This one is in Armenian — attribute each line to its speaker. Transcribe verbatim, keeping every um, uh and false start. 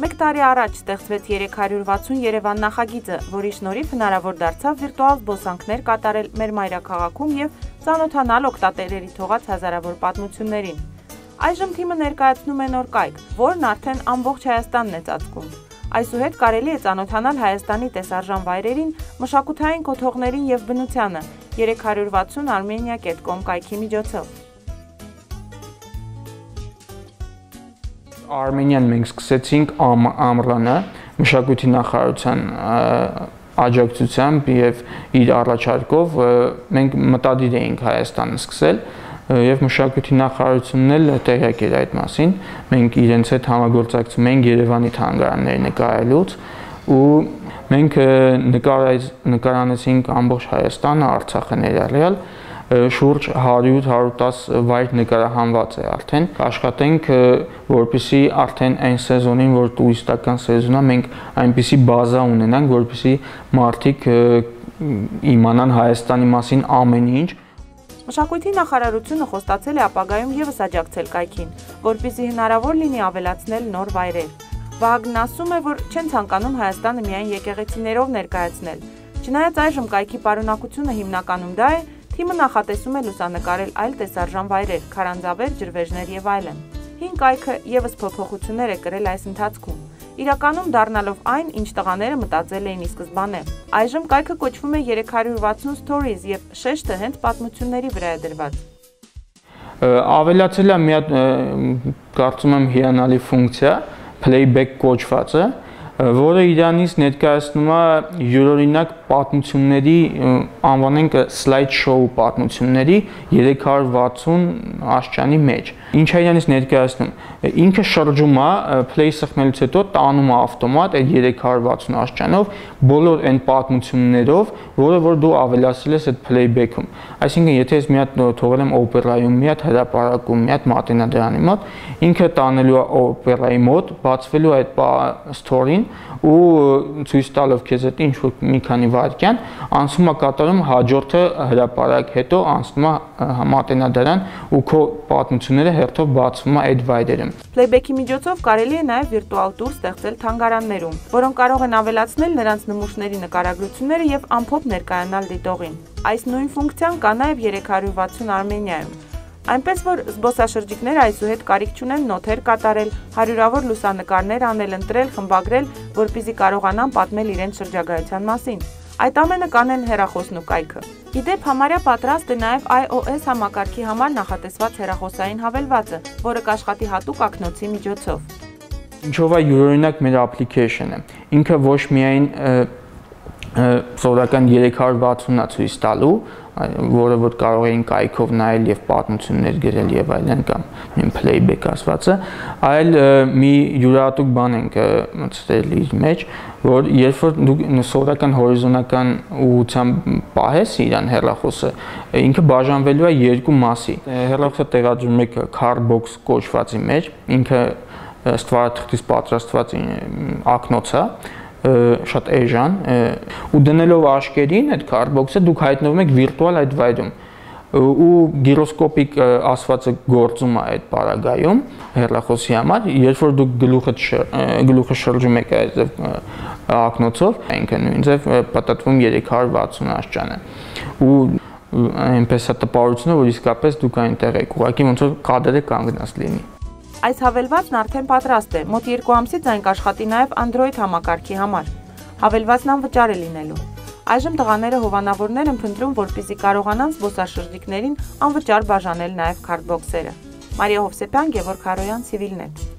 Speaker 1: Մեկ տարի առաջ ստեղծվեց երեք հարյուր վաթսուն Երևան նախագիծը, որի շնորհիվ հնարավոր դարձավ վիրտուալ զբոսանքներ կատարել մեր մայրաքաղաքում և ծանոթանալ օգտատերերի թողած հազարավոր պատմություններին։ Այժմ թիմը ներկայացնում է նոր կայք, որն արդեն ամբողջ Հայաստանն է ծածկում։ Այսուհետ կարելի է ծանոթանալ Հայաստանի տեսարժան վայրերին, մշակութային կոթողներին և բնությանը երեք հարյուր վաթսուն armenia dot com կայքի միջոցով։
Speaker 2: Արմենիան մենք սկսեցինք ամռանը մշակույթի նախարարության աջակցությամբ և իր առաջարկով մենք մտադիր էինք Հայաստանը սկսել և մշակույթի նախարարությունն էլ տեղյակ էր այդ մասին։ Մենք իրենց հետ համագործակցում էինք Երևանի թանգարանների նկարելուց ու մենք նկարանեցինք ամբողջ Հայաստանը, Արցախը ներառյալ, շուրջ հարյուր հարյուր տասը վայր նկարահանված է արդեն։ Աշխատենք, որպեսզի արդեն այն սեզոնին, որ տուրիստական սեզոնն է, մենք այնպիսի բազա ունենանք, որպեսզի մարդիկ իմանան Հայաստանի մասին ամեն ինչ։
Speaker 1: Մշակույթի նախարարությունը խոստացել է ապագայում ևս աջակցել կայքին, որպեսզի հնարավոր լինի ավելացնել նոր վայրեր։ Վահագնն ասում է, որ չեն ցանկանում Հայաստանը միայն եկեղեցիներով ներկայացնել։ Չնայած այժմ կայքի պարունակությունը հիմնականում դա է, թիմը նախատեսում է լուսանկարել այլ տեսարժան վայրեր, քարանձավեր, ջրվեժներ եւ այլն։ Հին կայքը ևս փոփոխություններ է կրել այս ընթացքում, իրականում դառնալով այն, ինչ տղաները մտածել էին ի սկզբանե։ Այժմ կայքը կոչվում է երեք հարյուր վաթսուն Stories եւ շեշտը հենց պատմությունների վրա է դրված։
Speaker 2: Ավելացել է մի հատ, կարծում եմ, հիանալի ֆունկցիա, playback կոչվածը, որը իրանից ներկայացնում է յուրօրինակ պատմությունների, անվանենք slide show պատմությունների երեք հարյուր վաթսուն աշճանի մեջ։ Ինչ է իրանից ներկայացնում։ Ինքը շրջում է, play սխմելուց հետո տանում է ավտոմատ այդ երեք հարյուր վաթսուն աշճանով բոլոր այն պատմություններով, որը որ դու ավելացրել ես այդ playback-ում։ Այսինքն, եթե ես մի հատ թողել եմ օպերայում, մի հատ հրապարակում, մի հատ մատենադարանի մոտ, ինքը տանելու է օպերայի մոտ, բացվելու է այդ story-ն ու ցույց տալով քեզ այդ ինչ որ մի քանի վայրկյան անցում է կատարում հաջորդը հրապարակ, հետո անցնում է մատենադարան ու քո պատմությունները հերթով բացվում է այդ վայրերում։
Speaker 1: Playback-ի միջոցով կարելի է նաև վիրտուալ տուր ստեղծել թանգարաններում, որոնք կարող են ավելացնել նրանց նմուշների նկարագրությունները եւ ամփոփ ներկայանալ դիտողին։ Այս նույն ֆունկցիան կա նաև երեք հարյուր վաթսուն Armenia-ում։ Այնպես որ զբոսաշրջիկները այսուհետ կարիք չունեն նոթեր կատարել, հարյուրավոր լուսանկարներ անել, ընտրել, խմբագրել, որպեսզի կարողանան պատմել իրենց շրջագայության մասին։ Այդ ամենը կանեն հեռախոսն ու կայքը։ Իդեպ համարյա պատրաստ է նաև iOS համակարգի համար նախատեսված հեռախոսային հավելվածը, որը կաշխատի հատուկ ակնոցի միջոցով։
Speaker 2: Ինչով է յուրօրինակ մեր application-ը։ Ինքը ոչ միայն սովորական երեք հարյուր վաթսունն է ցույց տալու, որը որ կարող էին կայքով նայել եւ պատմություններ գրել եւ այլն կամ նույն playback ասվածը, այլ մի յուրահատուկ բան ենք մտցրել իր մեջ, որ երբ որ դու սովորական հորիզոնական ուղղությամբ պահես իրան հեռախոսը, ինքը բաժանվելու է երկու մասի։ Հեռախոսը տեղադրում եք cardbox կոչվածի մեջ, ինքը ստվարաթղթից պատրաստված ակնոց է, շատ էժան ու դնելով աշկերին այդ cardbox-ը դուք հայտնվում եք վիրտուալ այդ վայրում ու գիրոսկոպիկ ասվածը գործում է այդ պարագայում հեռախոսի համար, երբ որ դուք գլուխը գլուխը շրջում եք այդ ակնոցով, ինքը նույն ձև պատտվում երեք հարյուր վաթսուն աշճանը ու այնպես է տպավորությունը, որ իսկապես դուք այնտեղ եք, ուղղակի ոնց որ կադրը կանգնած լինի։
Speaker 1: Այս հավելվածն արդեն պատրաստ է, մոտ երկու ամսից այն կաշխատի նաև Android համակարգի համար։ Հավելվածն անվճար է լինելու։ Այժմ տղաները հովանավորներ են փնտրում, որպեսզի կարողանան զբոսաշրջիկներին անվճար բաժանել նաև cardbox-երը։ Մարիա Հովսեփյան, Գևորգ Հարոյան, Civilnet։